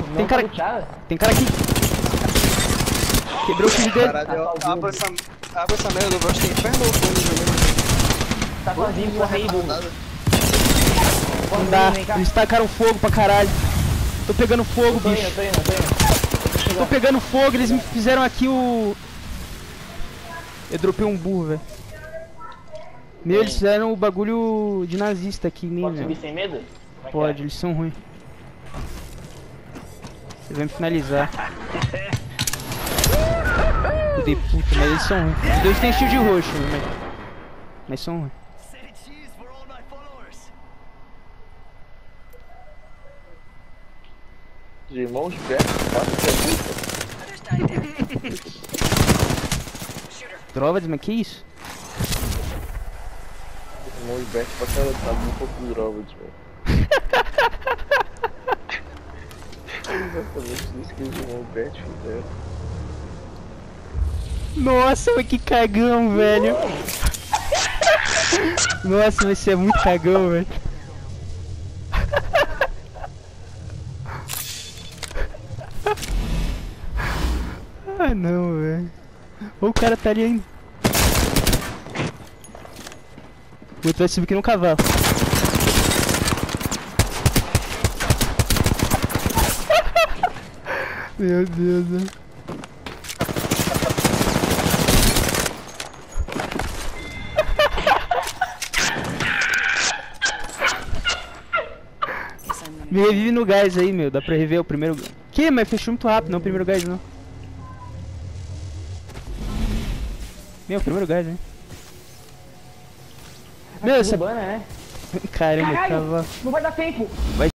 Tem cara aqui. Quebrou o filho dele. Caralho, abre essa merda do Brush, tem inferno ou fundo jogando? Tá sozinho, corre aí, burro. Não dá, eles tacaram fogo pra caralho. Tô pegando fogo, bicho. Tô indo. Tô pegando fogo, eles me fizeram aqui o... Eu dropei um burro, velho. Meu, eles fizeram o bagulho de nazista aqui em mim, Pode velho. subir sem medo? Pode, eles são ruins. Você vai me finalizar. Filho de puta, mas eles são ruins. Os dois têm shield roxo, mas são ruins. Os irmãos Beck, Drogas, mas que isso? irmãos Beck pra cara, tá muito pouco drogas, velho. Exatamente isso que os irmãos Beck fizeram. Nossa, mas que cagão, velho. Nossa, mas você é muito cagão, velho. Ah, não, velho. O cara tá ali ainda. O outro vai subir aqui no cavalo. Meu Deus, velho. Me revive no gás aí, meu. Dá pra rever o primeiro... Que? Mas fechou muito rápido, não o primeiro gás, não. Meu, primeiro gás, hein? Meu, essa... Né? Caramba, Caralho, tava... não vai dar tempo. Vai